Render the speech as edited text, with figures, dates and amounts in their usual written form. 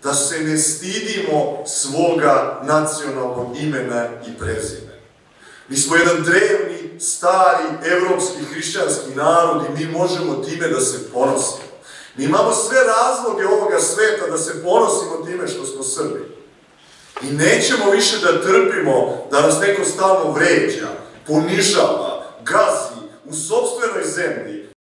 da se ne stidimo svoga nacionalnog imena i prezimena. Mi smo jedan drevni, stari, evropski, hrišćanski narod i mi možemo time da se ponosimo. Mi imamo sve razloge ovoga sveta da se ponosimo time što smo Srbi. I nećemo više da trpimo da nas neko stalno vređa, ponižava, gazi u sopstvenoj zemlji,